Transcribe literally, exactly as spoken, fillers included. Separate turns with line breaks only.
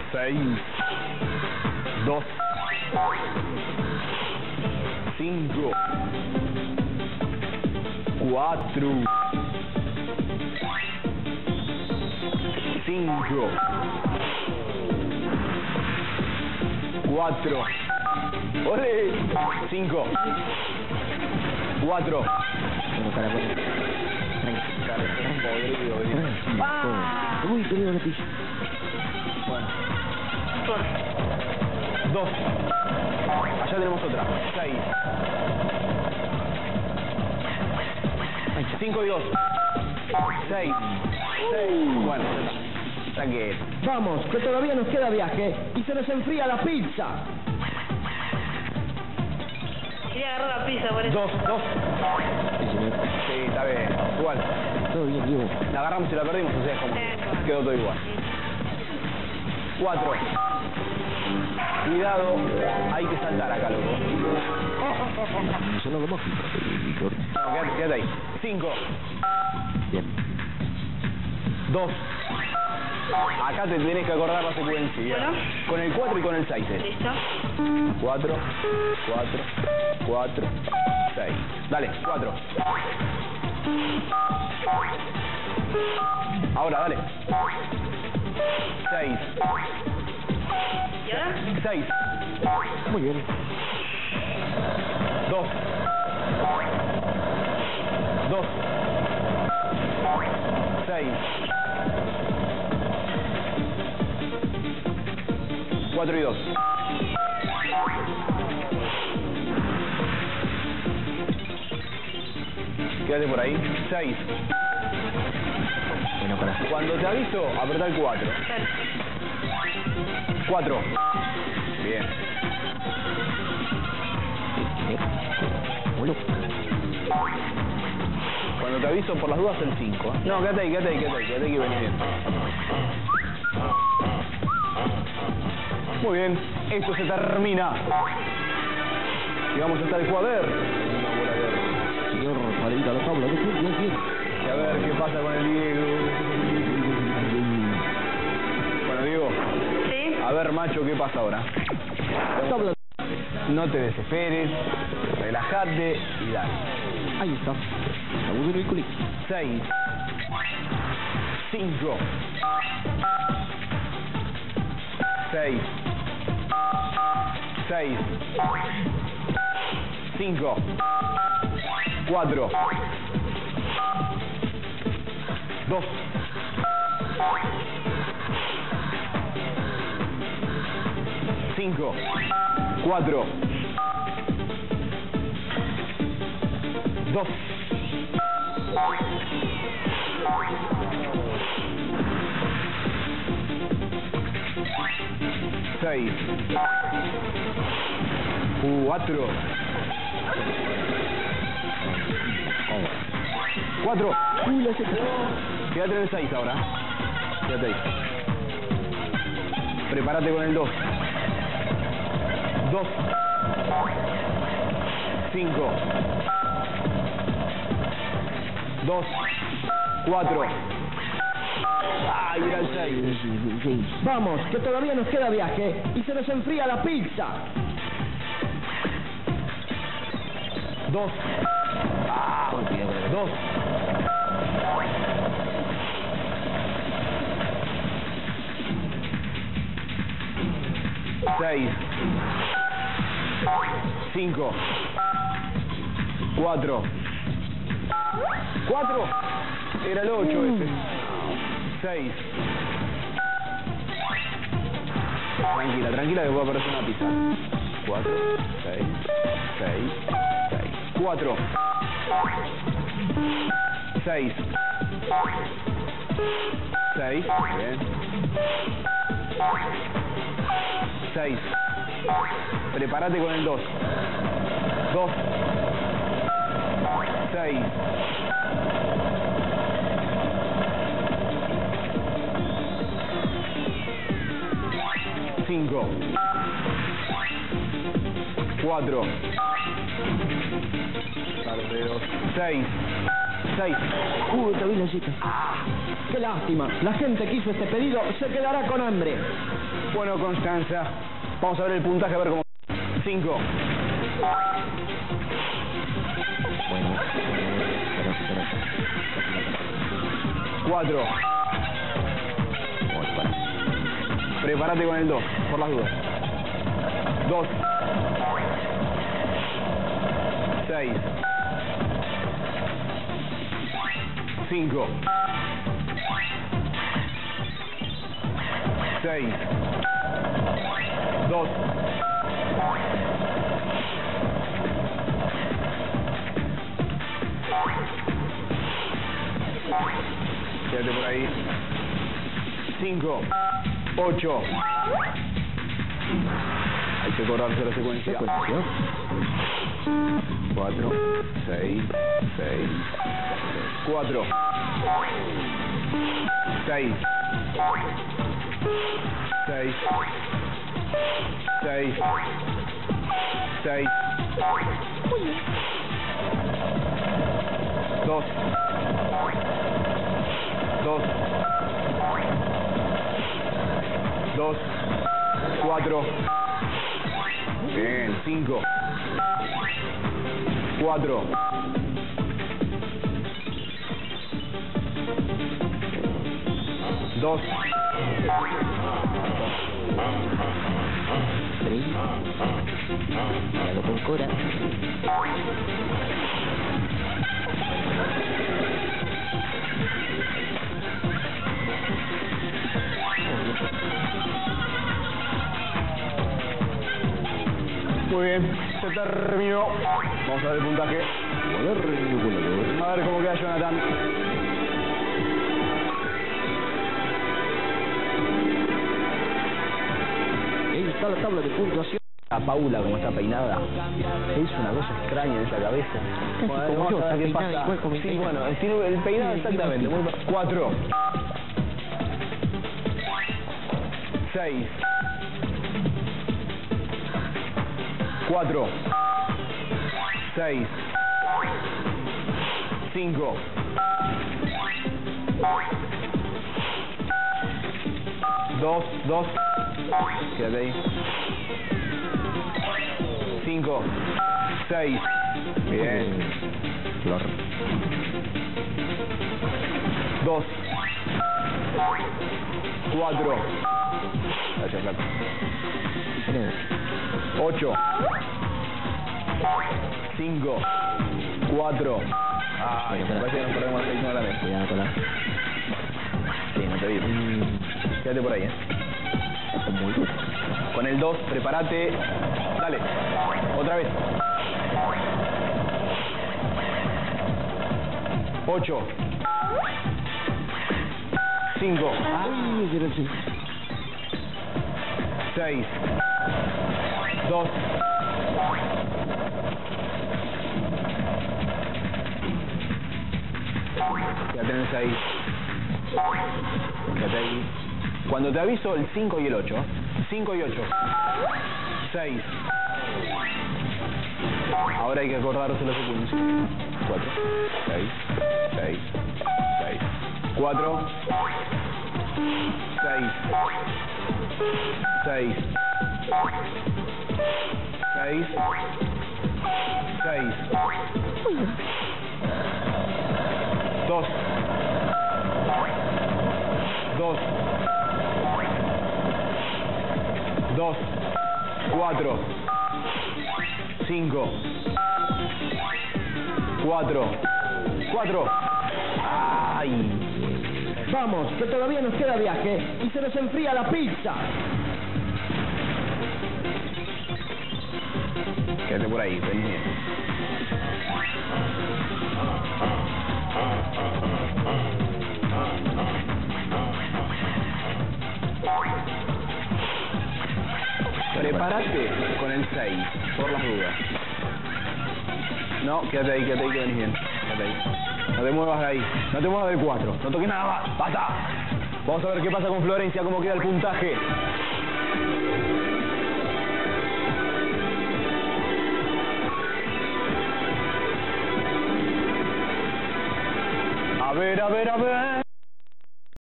seis, dos, cinco, cuatro, cinco, cuatro, ¡ole! cinco, cuatro,
Bueno, cara, bueno.
podrido, podrido.
¡Ah! Uy, querido la pilla.
Bueno. Dos. Allá tenemos otra. Seis. Cinco y dos. Seis. Seis. Bueno, ya está. Tranquilo.
Vamos, que todavía nos queda viaje y se nos enfría la pizza.
Quería agarrar la pizza por eso.
Dos, dos. Sí, está bien. Igual.
Todo bien, Diego.
La agarramos y la perdimos, o sea, es como quedó todo igual. Cuatro. Cuidado, hay que saltar acá, loco.
Eso no lo hemos visto.
No, quédate, quédate ahí. Cinco.
Bien.
Dos. Acá te tenés que acordar la secuencia.
Bueno.
Con el cuatro y con el seis. ¿eh?
Listo.
Cuatro, cuatro, cuatro, seis. Dale, cuatro. Ahora, dale. Seis.
¿Y ahora?
Seis.
Muy bien.
Dos. Dos. Seis. Cuatro y dos. Quédate por ahí. Seis.
Bueno, para.
Cuando te aviso, apretá el cuatro.
Dale.
Cuatro. Bien.
Bueno.
Cuando te aviso, por las dudas, el cinco. No, quédate ahí, quédate ahí, quédate ahí, quédate ahí que venís bien. Muy bien, esto se termina. Y vamos a estar el cuader.
Señor, para ir a la tabla, ¿qué quiere? ¿Qué quiere?
Y a ver qué pasa con el Diego. Bueno, Diego,
¿Sí?
a ver, macho, ¿qué pasa ahora?
Tabla.
No te desesperes, relájate y dale.
Ahí está. Agudo el culic.
Seis. Cinco. Seis. Seis. Cinco. Cuatro. Dos. Cinco. Cuatro. Dos. Seis. Cuatro. Cuatro.
Uy, la seta.
Quédate en el seis ahora. Quédate ahí. Prepárate con el dos. Dos. Cinco. Dos. Cuatro. ¡Ay, era el seis!
Vamos, que todavía nos queda viaje y se nos enfría la pizza.
Dos. Ah, dos. Seis. Cinco. Cuatro. Cuatro. Era el ocho ese. Seis. Tranquila, tranquila que voy a aparecer una pizza. Cuatro. Seis. Seis. Seis. Cuatro. Seis. Seis. Bien. Seis. Prepárate con el dos. Dos. Seis. Cinco. Cuatro. Seis. Seis.
Uy, te vi la chica. Qué lástima. La gente que hizo este pedido se quedará con hambre.
Bueno, Constanza, vamos a ver el puntaje, a ver cómo... cinco.
Bueno, espera, espera.
cuatro.
Bueno, para.
Prepárate con el dos, por las dudas. dos. seis. cinco. seis. dos. Quédate por ahí. cinco. ocho. Hay que cobrarse la secuencia.
Secuencia.
cuatro. seis. seis. cuatro. seis. seis. seis. seis. dos. dos. dos. cuatro. Bien, cinco. cuatro. dos.
tres. Míralo con Cora.
Muy bien, se terminó. Vamos a ver el puntaje. A ver cómo queda Jonathan.
Ahí está la tabla de puntuación.
A Paula, como está peinada, se hizo una cosa extraña en esa cabeza.
Casi
Bueno,
como
vamos
yo,
a ver
está
qué
peinada
pasa.
igual como mi
Sí,
peinado.
bueno, el, estilo- el peinado
Sí,
exactamente.
igual.
Muy... cuatro. seis. cuatro. seis. cinco. dos. dos. Quédate ahí. cinco. seis. Bien.
Flor.
dos. cuatro. Gracias, flaco.
Tres.
ocho. cinco. cuatro. Ay, me parece que nos perdemos la selección a la vez.
Cuidado con la.
Sí, no te digo.
Mm,
Quédate por ahí, eh.
Esto es muy duro.
Con el dos, prepárate. Dale. Otra vez. ocho. cinco.
Ay, pero sí.
seis. dos. Ya tenés ahí. Quédate ahí. Cuando te aviso el cinco y el ocho. cinco y ocho. seis. Ahora hay que acordarse la secuencia. cuatro. seis. seis. seis. cuatro. seis. seis. seis. seis. dos. dos. dos. cuatro. cinco. cuatro. cuatro. Ay.
Vamos, que todavía nos queda viaje y se nos enfría la pizza.
Quédate por ahí, vení bien. Prepárate con el seis, por las dudas. No, quédate ahí, quédate ahí, que venís bien. Quédate ahí. No te muevas de ahí. No te muevas del cuatro. No toques nada más. ¡Basta! Vamos a ver qué pasa con Florencia, cómo queda el puntaje. A ver, a ver, a ver.